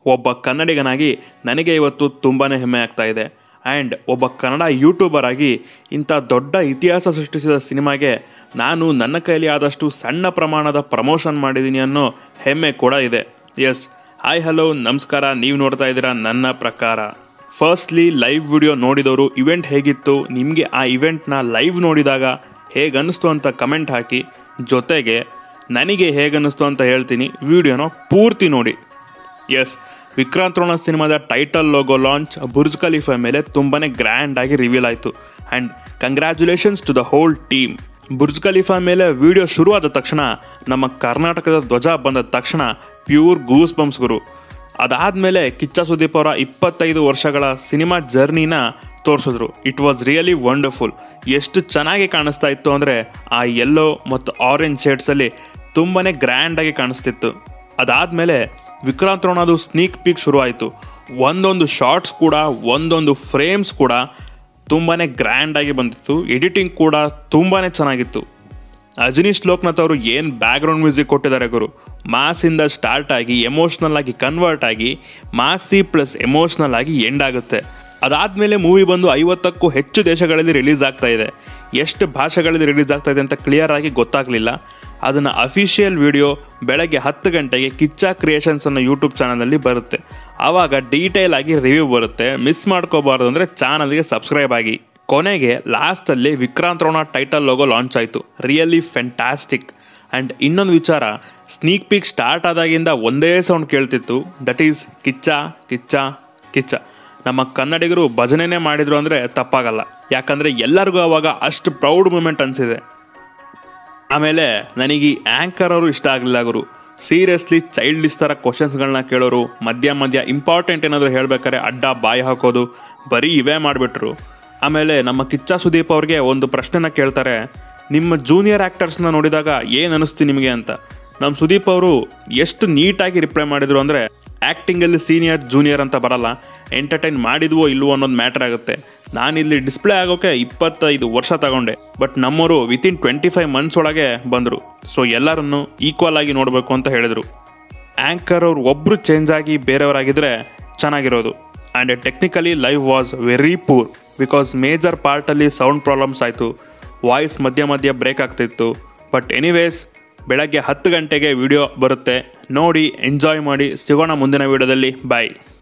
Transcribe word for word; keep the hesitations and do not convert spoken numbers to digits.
ಒಬ್ಬ ಕನ್ನಡಿಗನಾಗಿ ನನಗೆ ಇವತ್ತು ತುಂಬಾ ಹೆಮ್ಮೆ ಆಗ್ತಾ ಇದೆ. ಆ್ಯಂಡ್ ಒಬ್ಬ ಕನ್ನಡ ಯೂಟ್ಯೂಬರ್ ಆಗಿ ಇಂಥ ದೊಡ್ಡ ಇತಿಹಾಸ ಸೃಷ್ಟಿಸಿದ ಸಿನಿಮಾಗೆ ನಾನು ನನ್ನ ಕೈಲಿ ಆದಷ್ಟು ಸಣ್ಣ ಪ್ರಮಾಣದ ಪ್ರಮೋಷನ್ ಮಾಡಿದ್ದೀನಿ ಅನ್ನೋ ಹೆಮ್ಮೆ ಕೂಡ ಇದೆ. ಎಸ್, ಹಾಯ್ ಹಲೋ ನಮಸ್ಕಾರ, ನೀವು ನೋಡ್ತಾ ಇದ್ದೀರಾ ನನ್ನ ಪ್ರಕಾರ. ಫಸ್ಟ್ಲಿ ಲೈವ್ ವಿಡಿಯೋ ನೋಡಿದವರು ಇವೆಂಟ್ ಹೇಗಿತ್ತು, ನಿಮಗೆ ಆ ಇವೆಂಟ್ನ ಲೈವ್ ನೋಡಿದಾಗ ಹೇಗನ್ನಿಸ್ತು ಅಂತ ಕಮೆಂಟ್ ಹಾಕಿ. ಜೊತೆಗೆ ನನಗೆ ಹೇಗನ್ನಿಸ್ತು ಅಂತ ಹೇಳ್ತೀನಿ, ವಿಡಿಯೋನ ಪೂರ್ತಿ ನೋಡಿ. ಎಸ್, ವಿಕ್ರಾಂತ್ ರೋಣ ಸಿನಿಮಾದ title logo launch Burj Khalifa ಮೇಲೆ ತುಂಬಾ ಗ್ರ್ಯಾಂಡ್ ಆಗಿ ರಿವೀಲ್ ಆಯಿತು. And congratulations to the whole team. Burj Khalifa ಮೇಲೆ ವಿಡಿಯೋ ಶುರುವಾದ ತಕ್ಷಣ, ನಮ್ಮ ಕರ್ನಾಟಕದ ಧ್ವಜ ಬಂದ ತಕ್ಷಣ ಪ್ಯೂರ್ ಗೂಸ್ ಬಂಪ್ಸ್ ಗುರು. ಅದಾದಮೇಲೆ ಕಿಚ್ಚ ಸುದೀಪ್ ಅವರ ಇಪ್ಪತ್ತೈದು ವರ್ಷಗಳ ಸಿನಿಮಾ ಜರ್ನಿನ ತೋರಿಸಿದ್ರು. It was really wonderful. ಎಷ್ಟು ಚೆನ್ನಾಗಿ ಕಾಣಿಸ್ತಾ ಇತ್ತು ಅಂದರೆ ಆ ಯೆಲ್ಲೋ ಮತ್ತು ಆರೆಂಜ್ ಶೇಡ್ಸಲ್ಲಿ ತುಂಬಾ ಗ್ರ್ಯಾಂಡಾಗಿ ಕಾಣಿಸ್ತಿತ್ತು. ಅದಾದಮೇಲೆ ವಿಕ್ರಾಂತ್ ರೋಣದು ಸ್ನೀಕ್ ಪೀಕ್ ಶುರುವಾಯಿತು. ಒಂದೊಂದು ಶಾರ್ಟ್ಸ್ ಕೂಡ, ಒಂದೊಂದು ಫ್ರೇಮ್ಸ್ ಕೂಡ ತುಂಬಾ ಗ್ರ್ಯಾಂಡಾಗಿ ಬಂದಿತ್ತು. ಎಡಿಟಿಂಗ್ ಕೂಡ ತುಂಬಾ ಚೆನ್ನಾಗಿತ್ತು. ಅಜನೀಶ್ ಲೋಕನಾಥ್ ಅವರು ಏನು ಬ್ಯಾಕ್ಗ್ರೌಂಡ್ ಮ್ಯೂಸಿಕ್ ಕೊಟ್ಟಿದ್ದಾರೆ ಗುರು. ಮಾಸಿಂದ ಸ್ಟಾರ್ಟ್ ಆಗಿ ಎಮೋಷ್ನಲ್ ಆಗಿ ಕನ್ವರ್ಟ್ ಆಗಿ ಮಾಸಿ ಪ್ಲಸ್ ಎಮೋಷ್ನಲ್ ಆಗಿ ಎಂಡ್ ಆಗುತ್ತೆ. ಅದಾದಮೇಲೆ ಮೂವಿ ಬಂದು ಐವತ್ತಕ್ಕೂ ಹೆಚ್ಚು ದೇಶಗಳಲ್ಲಿ ರಿಲೀಸ್ ಆಗ್ತಾ ಇದೆ. ಎಷ್ಟು ಭಾಷೆಗಳಲ್ಲಿ ರಿಲೀಸ್ ಆಗ್ತಾ ಇದೆ ಅಂತ ಕ್ಲಿಯರ್ ಆಗಿ ಗೊತ್ತಾಗಲಿಲ್ಲ. ಅದನ್ನು ಅಫಿಷಿಯಲ್ ವಿಡಿಯೋ ಬೆಳಗ್ಗೆ ಹತ್ತು ಗಂಟೆಗೆ ಕಿಚ್ಚ ಕ್ರಿಯೇಷನ್ಸ್ ಅನ್ನೋ ಯೂಟ್ಯೂಬ್ ಚಾನಲಲ್ಲಿ ಬರುತ್ತೆ. ಆವಾಗ ಡೀಟೇಲ್ ಆಗಿ ರಿವ್ಯೂ ಬರುತ್ತೆ. ಮಿಸ್ ಮಾಡ್ಕೋಬಾರ್ದು ಅಂದರೆ ಚಾನಲ್ಗೆ ಸಬ್ಸ್ಕ್ರೈಬ್ ಆಗಿ. ಕೊನೆಗೆ ಲಾಸ್ಟಲ್ಲಿ Vikrant Rona title logo launch ಆಯಿತು. Really fantastic. ಆ್ಯಂಡ್ ಇನ್ನೊಂದು ವಿಚಾರ, ಸ್ನೀಕ್ ಪೀಕ್ ಸ್ಟಾರ್ಟ್ ಆದಾಗಿಂದ ಒಂದೇ ಸೌಂಡ್ ಕೇಳ್ತಿತ್ತು, ದಟ್ ಈಸ್ ಕಿಚ್ಚ ಕಿಚ್ಚ ಕಿಚ್ಚ. ನಮ್ಮ ಕನ್ನಡಿಗರು ಭಜನೆನೇ ಮಾಡಿದ್ರು ಅಂದರೆ ತಪ್ಪಾಗಲ್ಲ. ಯಾಕಂದರೆ ಎಲ್ಲರಿಗೂ ಅವಾಗ ಅಷ್ಟು ಪ್ರೌಡ್ ಮೂಮೆಂಟ್ ಅನಿಸಿದೆ. ಆಮೇಲೆ ನನಗೆ ಈ ಆ್ಯಂಕರ್ ಅವರು ಇಷ್ಟ ಆಗಲಿಲ್ಲ ಗುರು. ಸೀರಿಯಸ್ಲಿ ಚೈಲ್ಡಿಶ್ ಥರ ಕ್ವಶನ್ಸ್ಗಳನ್ನ ಕೇಳೋರು, ಮಧ್ಯ ಮಧ್ಯ ಇಂಪಾರ್ಟೆಂಟ್ ಏನಾದರೂ ಹೇಳ್ಬೇಕಾದ್ರೆ ಅಡ್ಡ ಬಾಯಿ ಹಾಕೋದು, ಬರೀ ಇವೇ ಮಾಡಿಬಿಟ್ರು. ಆಮೇಲೆ ನಮ್ಮ ಕಿಚ್ಚ ಸುದೀಪ್ ಅವ್ರಿಗೆ ಒಂದು ಪ್ರಶ್ನೆನ ಕೇಳ್ತಾರೆ, ನಿಮ್ಮ ಜೂನಿಯರ್ ಆ್ಯಕ್ಟರ್ಸ್ನ ನೋಡಿದಾಗ ಏನು ಅನ್ನಿಸ್ತು ನಿಮಗೆ ಅಂತ. ನಮ್ಮ ಸುದೀಪ್ ಅವರು ಎಷ್ಟು ನೀಟಾಗಿ ರಿಪ್ಲೈ ಮಾಡಿದರು ಅಂದರೆ, ಆ್ಯಕ್ಟಿಂಗಲ್ಲಿ ಸೀನಿಯರ್ ಜೂನಿಯರ್ ಅಂತ ಬರಲ್ಲ, ಎಂಟರ್ಟೈನ್ ಮಾಡಿದ್ವೋ ಇಲ್ವೋ ಅನ್ನೋದು ಮ್ಯಾಟ್ರ್ ಆಗುತ್ತೆ. ನಾನಿಲ್ಲಿ ಡಿಸ್ಪ್ಲೇ ಆಗೋಕ್ಕೆ ಇಪ್ಪತ್ತೈದು ವರ್ಷ ತಗೊಂಡೆ, ಬಟ್ ನಮ್ಮವರು ವಿತಿನ್ ಟ್ವೆಂಟಿ ಫೈವ್ ಮಂತ್ಸ್ ಒಳಗೆ ಬಂದರು. ಸೊ ಎಲ್ಲರನ್ನು ಈಕ್ವಲ್ ಆಗಿ ನೋಡಬೇಕು ಅಂತ ಹೇಳಿದರು. ಆ್ಯಂಕರ್ ಅವ್ರು ಒಬ್ಬರು ಚೇಂಜ್ ಆಗಿ ಬೇರೆಯವರಾಗಿದ್ದರೆ ಚೆನ್ನಾಗಿರೋದು. And technically live was very poor because major ಪಾರ್ಟಲ್ಲಿ ಸೌಂಡ್ ಪ್ರಾಬ್ಲಮ್ಸ್ ಆಯಿತು. ವಾಯ್ಸ್ ಮಧ್ಯ ಮಧ್ಯ ಬ್ರೇಕ್ ಆಗ್ತಿತ್ತು. ಬಟ್ ಎನಿವೇಸ್, ಬೆಳಗ್ಗೆ ಹತ್ತು ಗಂಟೆಗೆ ವಿಡಿಯೋ ಬರುತ್ತೆ, ನೋಡಿ ಎಂಜಾಯ್ ಮಾಡಿ. ಸಿಗೋಣ ಮುಂದಿನ ವಿಡಿಯೋದಲ್ಲಿ. ಬಾಯ್.